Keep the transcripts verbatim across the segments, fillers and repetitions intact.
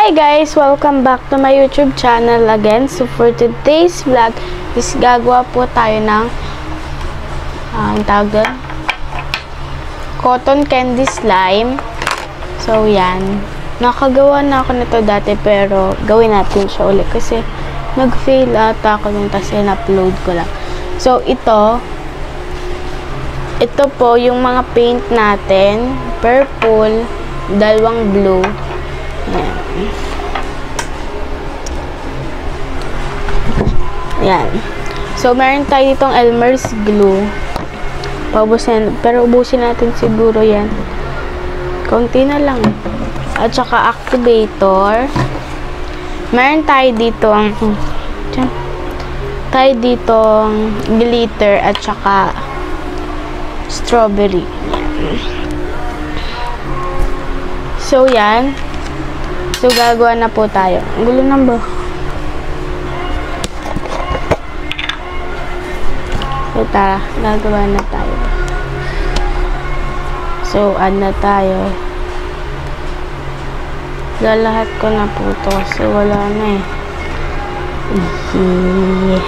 Hi guys! Welcome back to my YouTube channel again. So for today's vlog is gagawa po tayo ng uh, ang tawag doon? Cotton candy slime. So yan. Nakagawa na ako nito dati pero gawin natin siya ulit kasi nag-fail ata ako nung tas in-upload ko lang. So ito ito po yung mga paint natin. Purple, dalawang blue. Yan. Yan. So, meron tayo ditong Elmer's glue. Paubusin, pero ubusin natin siguro yan. Konti na lang. At saka activator. Meron tayo dito ang dyan. Tayo ditong glitter at saka strawberry. Yan. So, yan. So, gagawa na po tayo. Ang gulo na ba? So, tara. Gagawa na tayo. So, add na tayo. Lalahat ko na po ito kasi wala na eh. Ihi.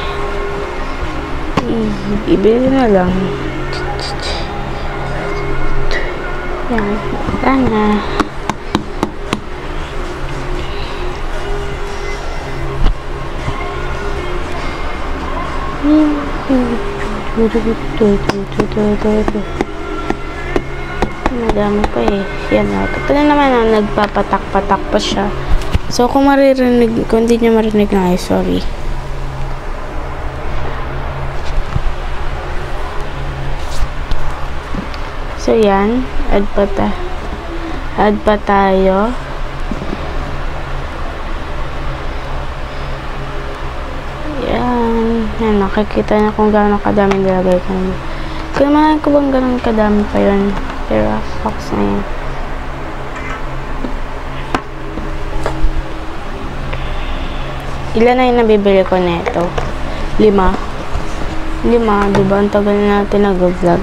Ihi. Ibili na lang. Yan. Wala na. Madami pa eh. Yan o. Ito na naman ang nagpapatak-patak pa siya. So, kung maririnig, kung hindi nyo marinig na ay sorry. So, yan. Add pa, ta add pa tayo. Yan, nakikita na kung gaano kadami nilagay ko. Kung naman ko bang ganun kadami pa yun. Pero, box na yan. Ilan na yung nabibili ko neto? Lima. Lima, diba? Ang tagal na natin nag-vlog.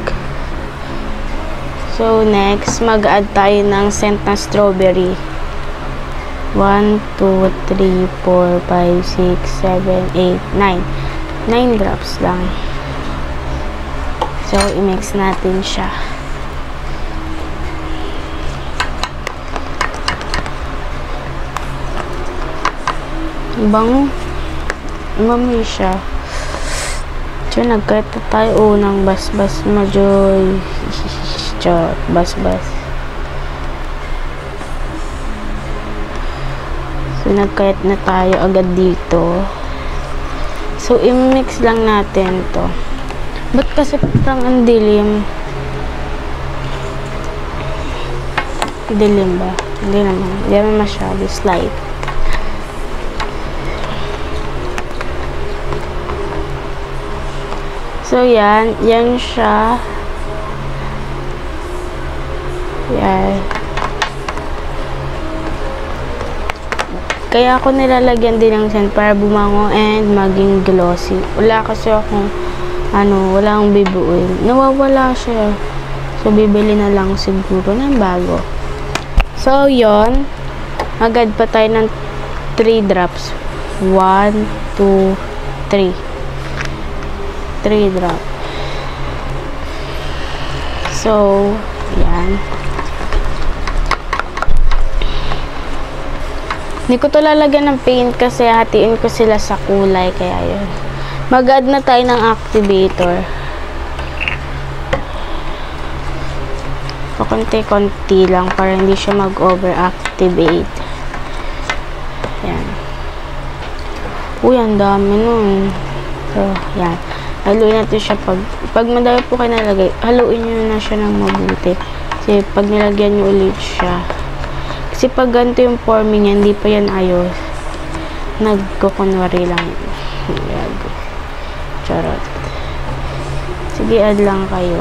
So, next, mag-add tayo ng scent na strawberry. one, two, three, four, five, six, seven, eight, nine. nine drops lang. So, i-mix natin siya. Bango. Umami siya. So, nagkait na tayo unang bas-bas majoy. Chot, bas-bas. So, nagkait na tayo agad dito. So, i-mix lang natin to. Ba't kasi parang ang dilim? Dilim ba? Hindi naman. Hindi naman masyado. Slight. So, yan. Yan siya. Yan. Kaya ako nilalagyan din ng scent para bumango and maging glossy. Wala kasi akong ano, wala akong bibuuin. Nawawala siya. So, bibili na lang siguro ng bago. So, yon. Agad pa tayo ng three drops. one, two, three. three drops. So, yan. Hindi ko to lalagyan ng paint kasi hatiin ko sila sa kulay. Kaya yun. Mag-add na tayo ng activator. Pakunti-kunti lang para hindi siya mag-over-activate. Yan. Uy, ang dami nun. So, yan. Haluin natin siya pag, pag madami po kayo nalagay, haluin nyo na siya ng mabuti. Kasi pag nilagyan nyo ulit siya, kasi pag ganito yung forming yan, hindi pa yan ayos. Nagkukunwari lang yan. Charot. Sige, add lang kayo.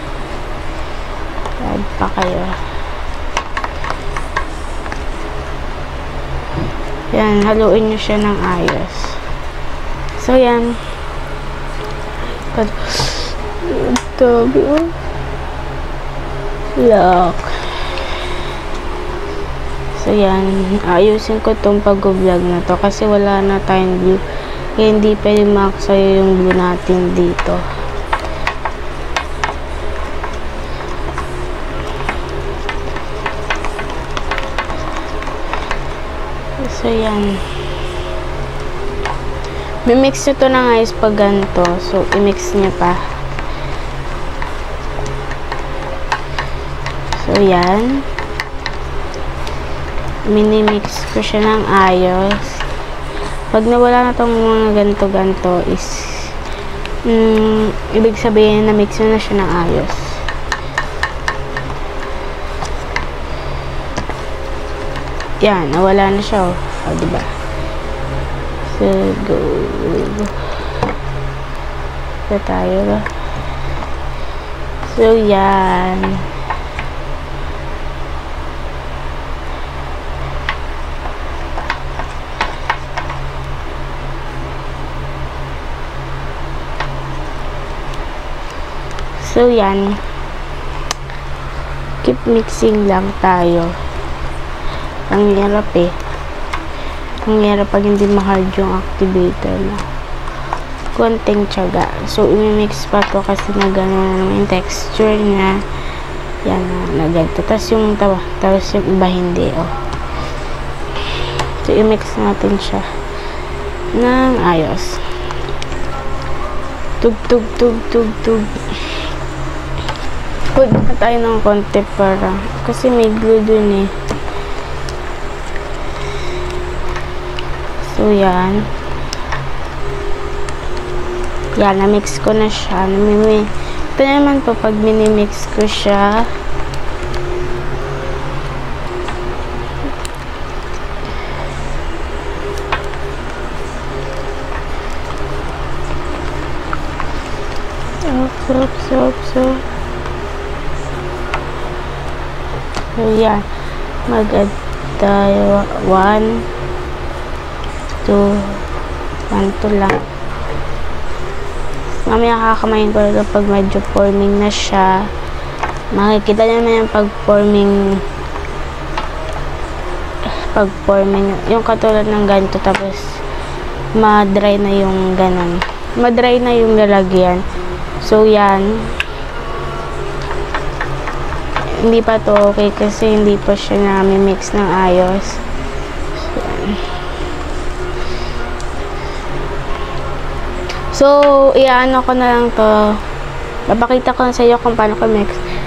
Add pa kayo. Yan, haluin nyo siya ng ayos. So, yan. Tabi, oh. Look. So, yan. Ayusin ko itong pag-vlog na to kasi wala na tayong view. Kaya hindi pwede makasayo yung view natin dito. So, yan. Mimix nyo to na guys pag ganito. So, i-mix nyo pa. So, yan. Minimix ko siya ng ayos. Pag nawala na tong mga ganto-ganto is mm, ibig sabihin na mix na siya ng ayos. Yan, nawala na siya. O, oh, diba? So, go. So, tayo ba? So, yan. So, yan. Keep mixing lang tayo. Ang hirap eh. Ang hirap pag hindi ma-hard yung activator na. Konting tiyaga. So, i-mix pa to kasi na gano'n yung texture niya. Yan na, na ganito. Tapos yung tawa. Tapos yung iba hindi, oh. So, i-mix natin siya ng ayos. Tug, tug, tug, tug, tug. Put na tayo ng konti para kasi may glue dun eh. So, yan. Yan, na-mix ko na siya. Namimi Ito naman po, pag minimix ko siya, so, so, so, so, yan. Mag-add tayo. One, two, one, two lang. Mamaya kakamayin ko rin pag medyo forming na siya. Makikita nyo na yung pag-forming pag-forming yung katulad ng ganito, tapos ma-dry na yung ganon. Ma-dry na yung lalagyan. So, yan. Hindi pa to okay kasi hindi pa siya na-mix ng ayos. So, iano ko na lang to. Papakita ko sa iyo kung paano ko mix.